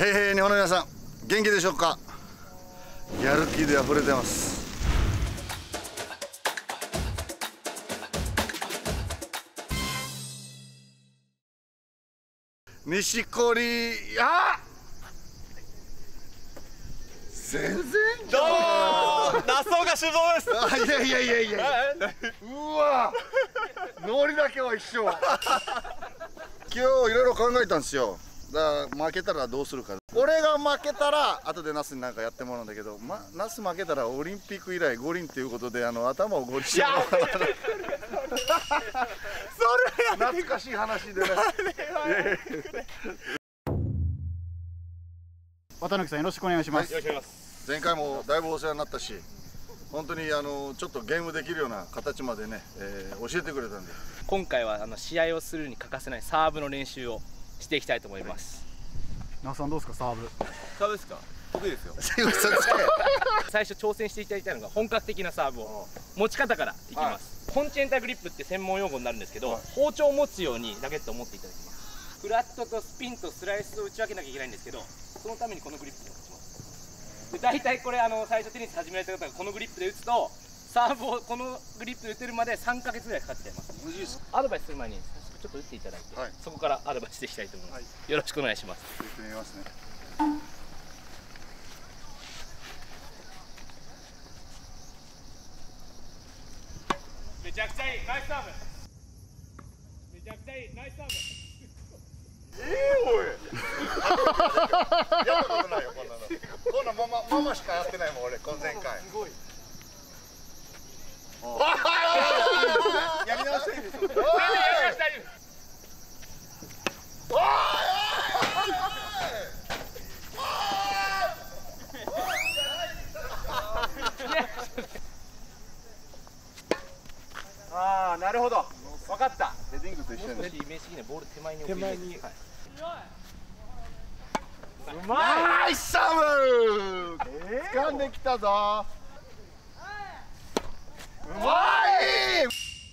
日本の皆さん、元気でしょうか。やる気で溢れてます。錦織、全然どうもナソが酒造です。 いやうわノリだけは一緒。今日いろいろ考えたんですよ。だから負けたらどうするか。俺が負けたら後でナスになんかやってもらうんだけど、ナス負けたらオリンピック以来五輪っていうことで頭をゴリしてもらおうかな。それ懐かしい話でね。 綿貫さん、よろしくお願いします。 よろしくお願いします。 前回もだいぶお世話になったし、本当にちょっとゲームできるような形までね、教えてくれたんで、 今回は試合をするに欠かせないサーブの練習をしていきたいと思います。 那須さんどうですか、サーブ。 サーブですか。得意ですよ。 最初挑戦していただきたいのが本格的なサーブを持ち方からいきます。コンチェンタグリップって専門用語になるんですけど、包丁を持つようにラケットを持っていただきます。フラットとスピンとスライスを打ち分けなきゃいけないんですけど、そのためにこのグリップを持ちます。で大体これ最初テニス始められた方がこのグリップで打つと、サーブをこのグリップで打てるまで3ヶ月ぐらいかかっちゃいます。アドバイスする前にちょっと打っていただいて、そこからアドバイスしていきたいと思います。よろしくお願いします。 打ってみますね。 めちゃくちゃいい、ナイスサーブ。めちゃくちゃいい、ナイスサーブ。 おいやったことないよ、こんなの。こんなママしかやってないもん、俺、前回。すごい。やり直していいですよ。 ああ、なるほど。分かった。 ヘディングと一緒に。 イメージ的にはボール手前に置く。手前に。 うまい。 ナイスサーブ。掴んできたぞ。うまい。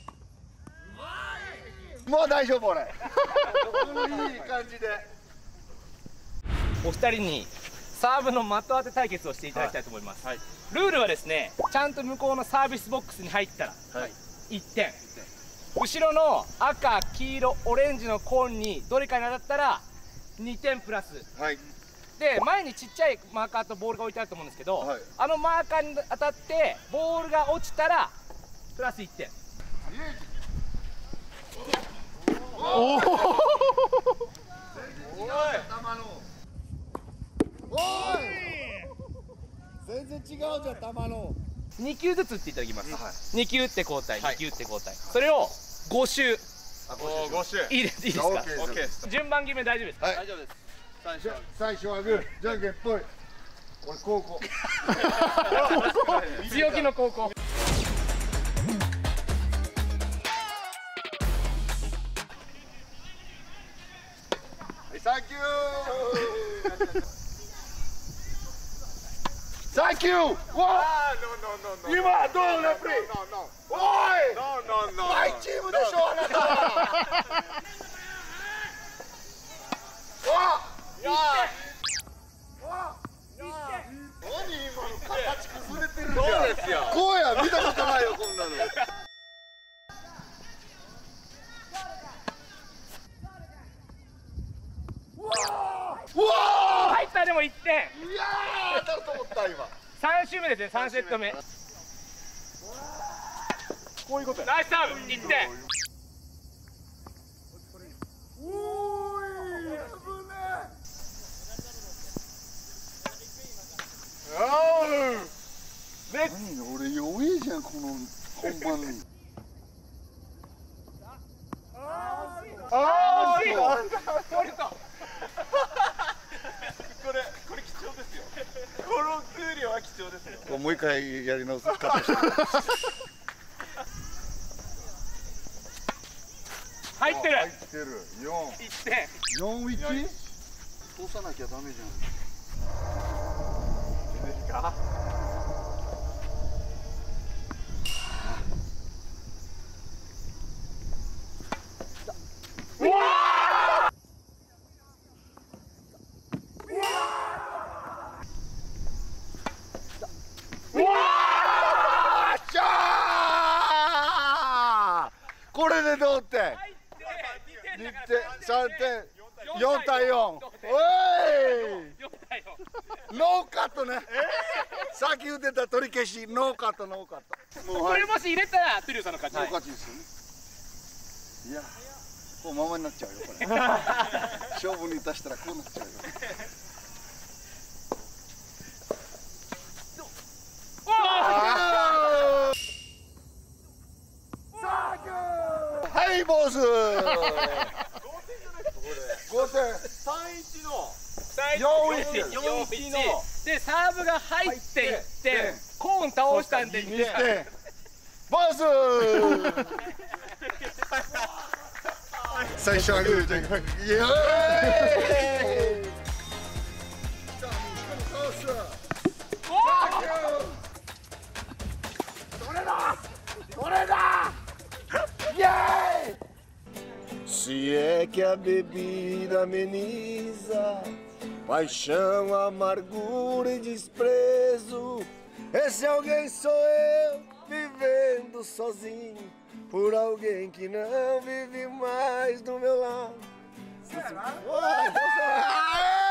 もう大丈夫俺。いい感じで。 お二人にサーブの的当て対決をしていただきたいと思います。ルールはですね、ちゃんと向こうのサービスボックスに入ったら1点、後ろの赤、黄色、オレンジのコーンにどれかに当たったら2点プラス。で前にちっちゃいマーカーとボールが置いてあると思うんですけど、あのマーカーに当たってボールが落ちたらプラス1点。 おお。全然違うじゃん、球の。 2球ずつ打っていただきます。2球打って交代、2球打って交代。それを5周。 5周。 いいですか。順番決め大丈夫ですか。 大丈夫です。 最初はグー、じゃんけんぽい。俺高校。 強気の高校。 サンキュー。サンキュー。わあ、今どうレフリー。おい。マイチームでしょあなた。何今の形崩れてるじゃん。 そうですよ。 こうや、見たことないよこんなの。 入った。でも1点。 いやー、当たると思った今。 3周目ですね。3セット目。 こういうことや。 ナイスサーブ1点。 おーい、危ねえ。何俺弱いじゃんこの本番に。 惜しい。 これ貴重ですよ。この空量は貴重ですよ。 もう一回やり直す。カットして。 入ってる。 入ってる。 1点。 4-1。通さなきゃダメじゃん。いいですか。うわ同点。 入って 2 2点だから点、3点、4対4。おい。 4対4。 ノーカットね。さっき言ってた取り消し、ノーカット、ノーカット。もうこれもし入れたらトゥリオさんの勝ち。 ノー勝ちですよね。いや、こうままになっちゃうよこれ。勝負に出したらこうなっちゃうよ。はいボス。5点。 3-1の 4-1 のでサーブが入っていってコーン倒したんで2点。 ボス。最初はグーじゃん。イエーイ。Se é que a bebida ameniza paixão, amargura e desprezo, esse alguém sou eu vivendo sozinho por alguém que não vive mais do meu lado. Será?